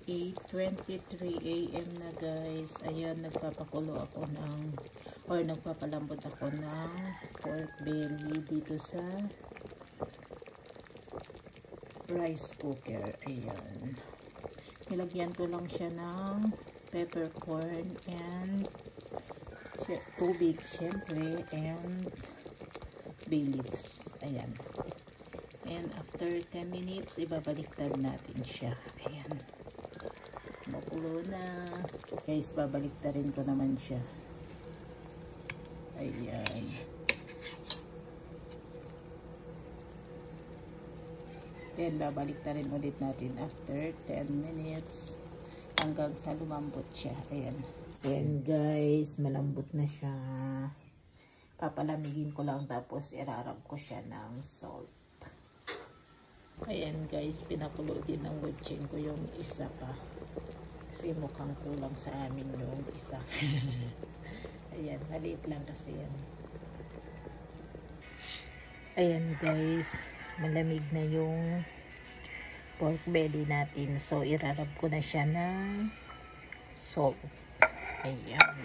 8:23 AM na guys. Ayan, nagpapakulo ako ng or nagpapalambot ako ng pork belly dito sa rice cooker. Ayan. Nilagyan ko lang siya ng peppercorn and tubig syempre and bay leaves. Ayan. And after 10 minutes, ibabaliktad natin siya. Ayan. Makulo na. Guys, babaliktarin ko naman siya. Ayan. Then, babaliktarin ulit natin after 10 minutes hanggang sa lumambot siya. Ayan. Ayan guys, malambot na siya. Papalamigin ko lang tapos irarab ko siya ng salt. Ayan guys, pinakulo din ng butching ko yung isa pa. Kasi mukhang kulang sa amin yung isa. Ayan, maliit lang kasi yan. Ayan guys, malamig na yung pork belly natin. So, irarab ko na siya ng salt. Ayan.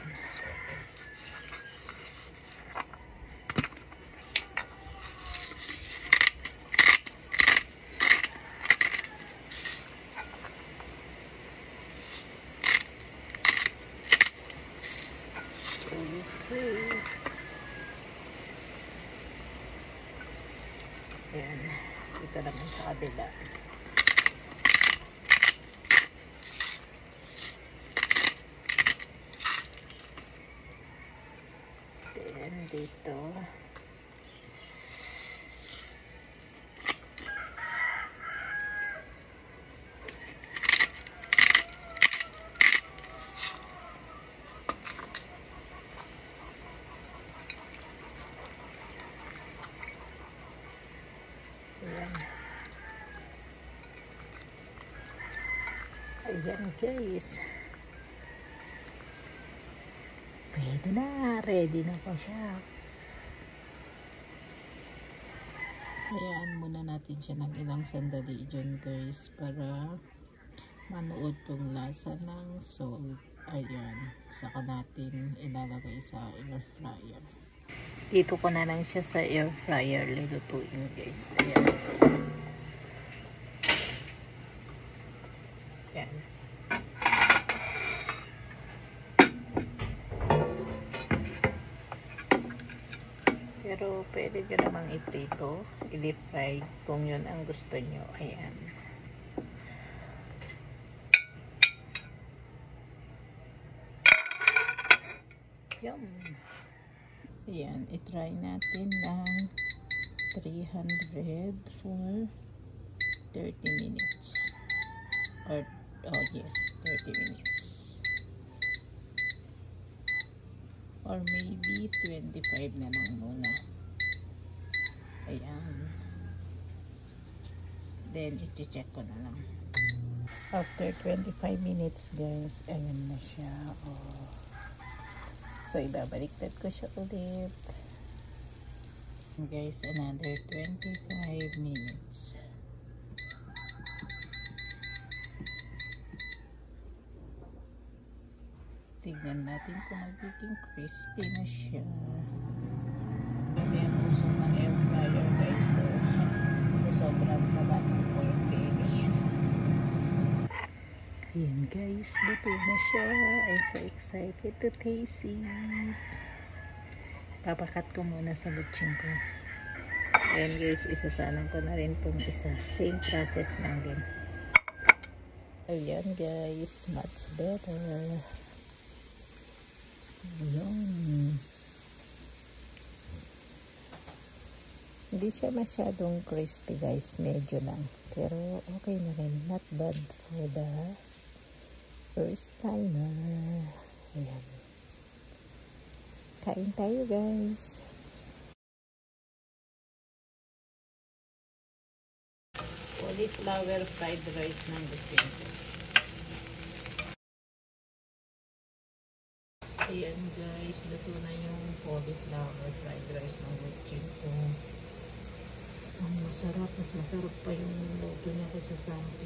Ayan, ito naman sa kabila. Then dito. Ayan. Ayan guys. Pwede na. Ready na po siya. Hayaan muna natin siya ng ilang sandali dyan guys para manuot yung lasa ng salt. Ayan. Saka natin ilalagay sa air fryer. Dito ko na lang siya sa air fryer lulutuin guys. Ayan. Ayan. Pero pwede nyo namang iprito, i-deep fry kung yun ang gusto nyo. Ayan. Yum! Ayan, itry natin ng 300 for 30 minutes. Or, oh yes, 30 minutes. Or maybe 25 na lang muna. Ayan. Then, iti-check ko na lang. After 25 minutes guys, ayan na siya. Oh. So, ibabaliktad ko siya ulit. Guys, another 25 minutes. Tignan natin kung magiging crispy na siya. Ayan, usong ng air fryer guys. So sobrang taba ng pork belly. Ayan guys, luto na siya. I'm so excited to taste it. Papakat ko muna sa butching ko. Ayan guys, isasalang ko na rin itong isa. Same process lang din. Ayan guys, much better. Ayan. Hindi siya masyadong crispy guys, medyo lang. Pero okay na rin, not bad for the first timer. Ayan. Kain tayo guys. Cauliflower fried rice ng butching. Ayan guys, luto na yung cauliflower fried rice ng butching ko. Ang masarap. Mas masarap pa yung luto niya kaysa sa akin.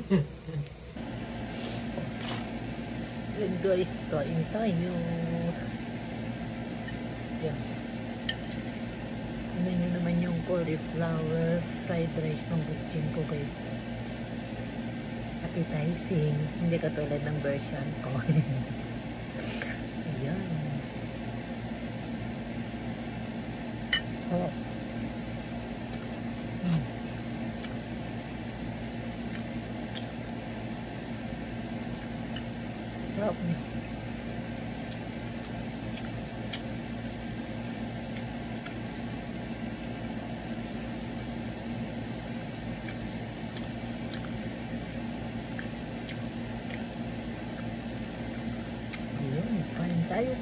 Yun guys, kain tayo. Yan. Ano nyo naman yung cauliflower fried rice ng butching ko guys. Appetizing. Hindi katulad ng version ko. Ayan. Oh. Sarap. Ayun, kain tayo.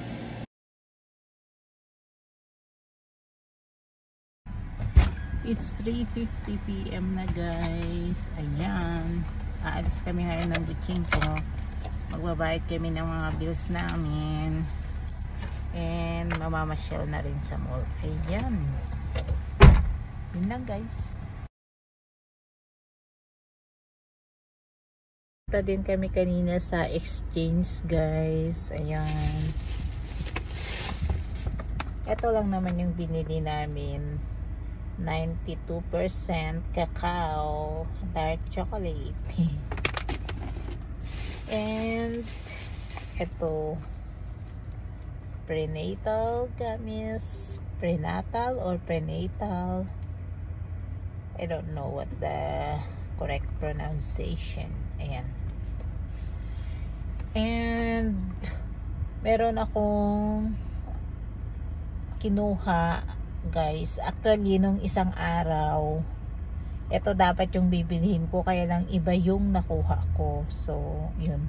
It's 3:50 PM na guys. Ayan. Aalis kami ngayon ng butching ko. Magbabayad kami ng mga bills namin. And mamamasyal na rin sa mall. Ayan. Yun lang guys. Punta din kami kanina sa exchange guys. Ayan. Ito lang naman yung binili namin. 92% cacao dark chocolate. And ito prenatal gummies, prenatal or prenatal, I don't know what the correct pronunciation. Ayan. And meron akong kinuha guys, actually nung isang araw ito dapat yung bibilhin ko, kaya lang iba yung nakuha ko. So yun,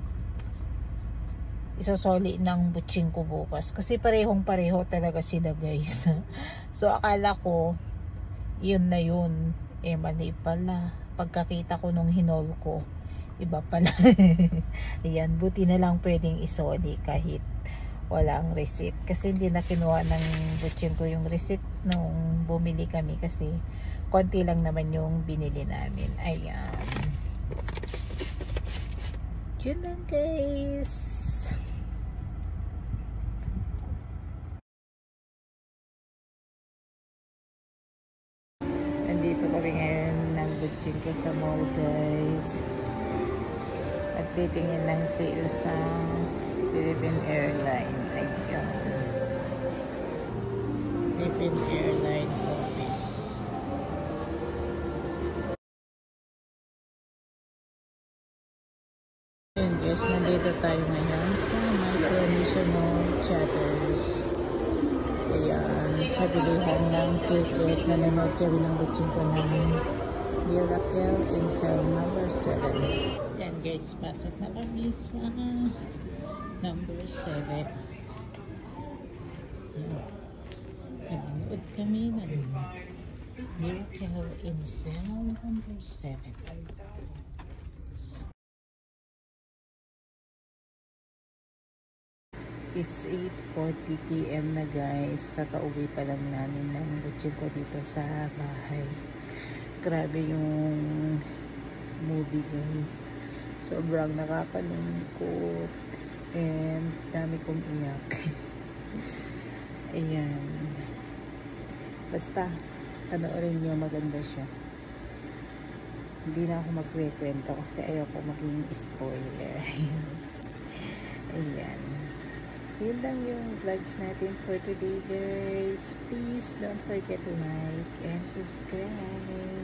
isosoli ng butching ko bukas kasi parehong pareho talaga sila guys. So akala ko yun na yun, eh mali pala. Pagkakita ko nung hinol ko, iba pala. Ayan, buti na lang pwedeng isoli kahit walang receipt, kasi hindi na kinuha ng butching ko yung receipt nung bumili kami kasi konti lang naman yung binili namin. Ayan, yun lang guys. Nandito kami ngayon ng butching ko sa mall guys. Nagtitingin ng sale sa Philippine Airline. Ayan. Philippine Airline office. Ayan guys, nandito tayo ngayon sa Micronesia Charters. Ayan, sa bilihan ng ticket, nanonood kami ng butching ko ng Miracle in cell number 7. Ayan guys, pasok na kami sa number 7. Nanonood kami ng Miracle in cell number 7. It's 8:40 PM na guys. Kakauwi pa lang namin ng butching ko dito sa bahay. Grabe yung movie guys. Sobrang nakakalungkot. And dami kong iyak. Ayan. Basta, panoorin nyo, maganda siya. Hindi na ako magkwekwento kasi ayaw ko maging spoiler. Ayan. Yun lang yung vlogs natin for today guys. Please don't forget to like and subscribe.